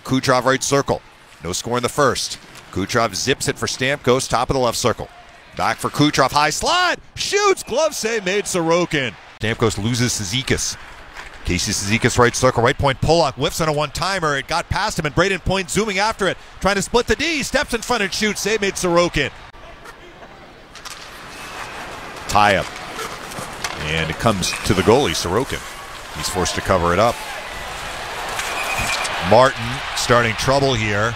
Kucherov right circle. No score in the first. Kucherov zips it for Stamkos, top of the left circle. Back for Kucherov, high slide, shoots, glove save made Sorokin. Stamkos loses Cizikas. Casey Cizikas right circle, right point, Pollock whiffs on a one-timer. It got past him, and Braden Point zooming after it, trying to split the D, steps in front and shoots, save made Sorokin. Tie up. And it comes to the goalie, Sorokin. He's forced to cover it up. Martin starting trouble here,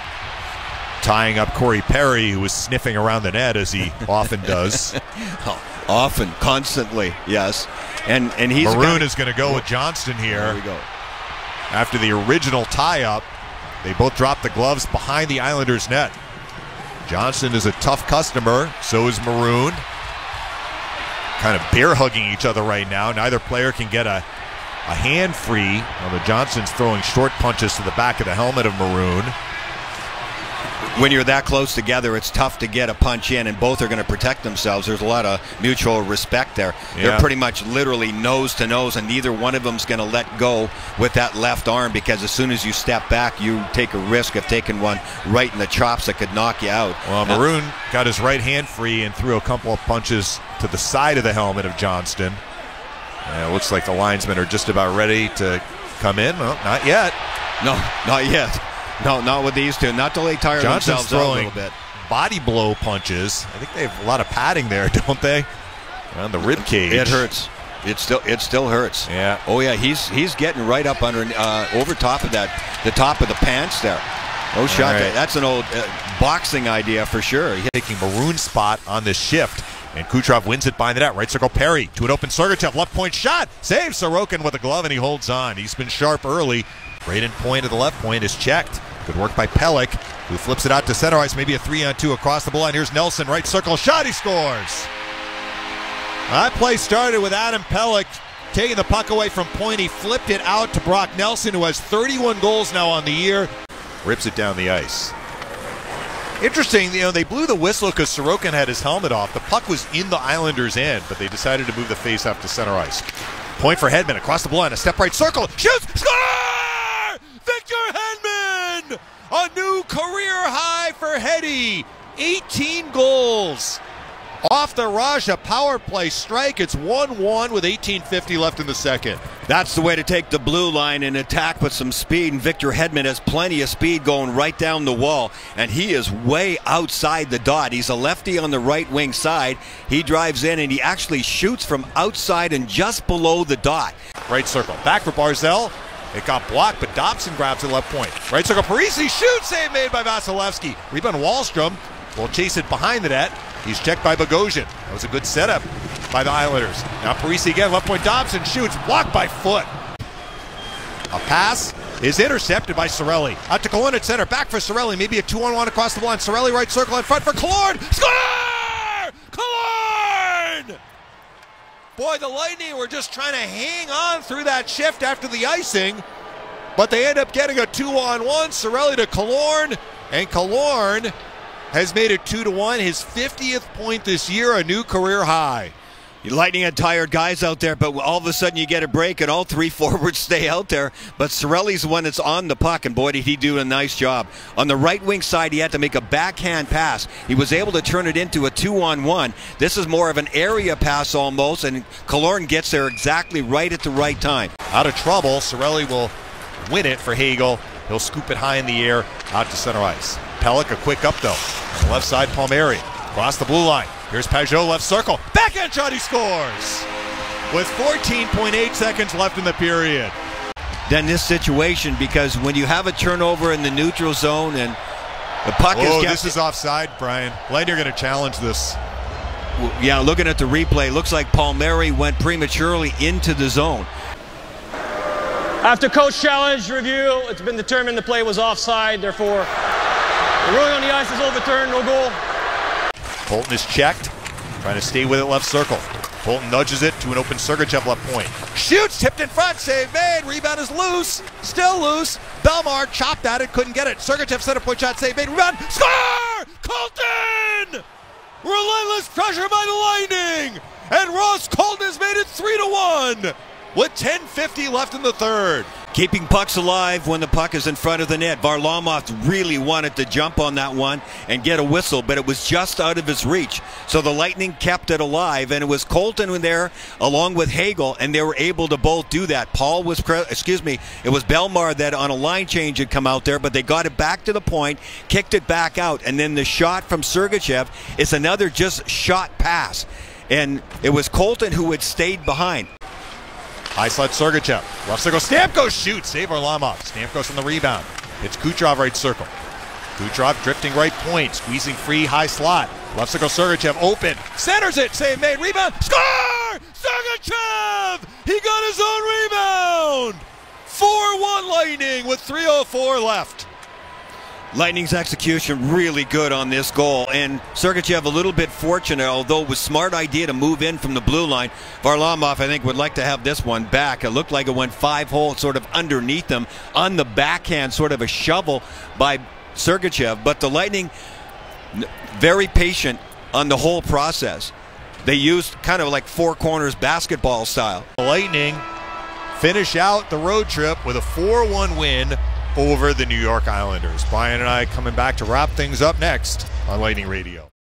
tying up Corey Perry, who was sniffing around the net as he often does. Often, constantly, yes. And he's Maroon is going to go with Johnston here. There we go. After the original tie-up, they both dropped the gloves behind the Islanders' net. Johnston is a tough customer, so is Maroon. Kind of bear-hugging each other right now. Neither player can get a hand free, although Johnston's throwing short punches to the back of the helmet of Maroon. When you're that close together, it's tough to get a punch in, and both are going to protect themselves. There's a lot of mutual respect there. Yeah. They're pretty much literally nose to nose, and neither one of them's going to let go with that left arm, because as soon as you step back, you take a risk of taking one right in the chops that could knock you out. Well, Maroon got his right hand free and threw a couple of punches to the side of the helmet of Johnston. It looks like the linesmen are just about ready to come in. Well, not yet. No, not yet. No, not with these two. Not till they tire themselves out a little bit. Body blow punches. I think they have a lot of padding there, don't they? Around the rib cage. It hurts. It still hurts. Yeah. Oh yeah, he's getting right up under over top of that, the top of the pants there. Oh shot. Right. That's an old boxing idea for sure. Taking Maroon's spot on this shift. And Kucherov wins it behind the net. Right circle, Perry to an open Sergachev. Left point shot. Saves Sorokin with a glove, and he holds on. He's been sharp early. Braden Point at the left point is checked. Good work by Pelech, who flips it out to center ice. Maybe a 3-on-2 across the blue line. Here's Nelson. Right circle shot. He scores. That play started with Adam Pelech taking the puck away from Point. He flipped it out to Brock Nelson, who has 31 goals now on the year. Rips it down the ice. Interesting, they blew the whistle because Sorokin had his helmet off. The puck was in the Islanders' end, but they decided to move the faceoff to center ice. Point for Hedman across the blue line, a step right circle, shoots, score! Victor Hedman! A new career high for Heddy. 18 goals. Off the rush, a power play strike. It's 1-1 with 18:50 left in the second. That's the way to take the blue line and attack with some speed, and Victor Hedman has plenty of speed going right down the wall, and he is way outside the dot. He's a lefty on the right wing side. He drives in, and he actually shoots from outside and just below the dot. Right circle, back for Barzal. It got blocked, but Dobson grabs it left point. Right circle, Parisi shoots, save made by Vasilevsky. Rebound Wallstrom will chase it behind the net. He's checked by Bogosian. That was a good setup by the Islanders. Now Parisi again, left point, Dobson shoots, blocked by Foot. A pass is intercepted by Cirelli. Out to Killorn at center, back for Cirelli, maybe a 2-on-1 across the line. Cirelli right circle in front for Killorn. Score! Killorn! Boy, the Lightning were just trying to hang on through that shift after the icing, but they end up getting a 2-on-1. Cirelli to Killorn, and Killorn has made it 2-1, his 50th point this year, a new career high. Lightning had tired guys out there, but all of a sudden you get a break and all three forwards stay out there. But Cirelli's the one that's on the puck, and boy, did he do a nice job. On the right wing side, he had to make a backhand pass. He was able to turn it into a 2-on-1. This is more of an area pass almost, and Killorn gets there exactly right at the right time. Out of trouble, Cirelli will win it for Hagel. He'll scoop it high in the air out to center ice. Pelech, a quick up though. On the left side, Palmieri. Across the blue line. Here's Pajot, left circle. Backhand shot, he scores! With 14.8 seconds left in the period. Then this situation, because when you have a turnover in the neutral zone and the puck is... this is offside, Brian. Lightning are going to challenge this. Yeah, looking at the replay, looks like Palmieri went prematurely into the zone. After coach challenge review, it's been determined the play was offside, therefore the ruling on the ice is overturned, no goal. Holton is checked, trying to stay with it left circle. Holton nudges it to an open Sergachev left point. Shoots, tipped in front, save made, rebound is loose, still loose. Belmar chopped at it, couldn't get it. Sergachev center point shot, save made, rebound, score! Colton! Relentless pressure by the Lightning! And Ross Colton has made it 3-1 with 10:50 left in the third. Keeping pucks alive when the puck is in front of the net. Varlamov really wanted to jump on that one and get a whistle, but it was just out of his reach. So the Lightning kept it alive, and it was Colton in there along with Hagel, and they were able to both do that. It was Belmar that on a line change had come out there, but they got it back to the point, kicked it back out, and then the shot from Sergachev is another just shot pass. And it was Colton who had stayed behind. High slot Sergachev. Left circle. Stamkos shoots. Save Varlamov. Stamkos on the rebound. Hits Kucherov right circle. Kucherov drifting right point. Squeezing free high slot. Left circle Sergachev open. Centers it. Save made. Rebound. Score! Sergachev! He got his own rebound! 4-1 Lightning with 3:04 left. Lightning's execution really good on this goal, and Sergachev a little bit fortunate, although it was a smart idea to move in from the blue line. Varlamov, I think, would like to have this one back. It looked like it went 5-hole sort of underneath him on the backhand, sort of a shovel by Sergachev, but the Lightning very patient on the whole process. They used kind of like four corners basketball style. Lightning finish out the road trip with a 4-1 win over the New York Islanders. Brian and I coming back to wrap things up next on Lightning Radio.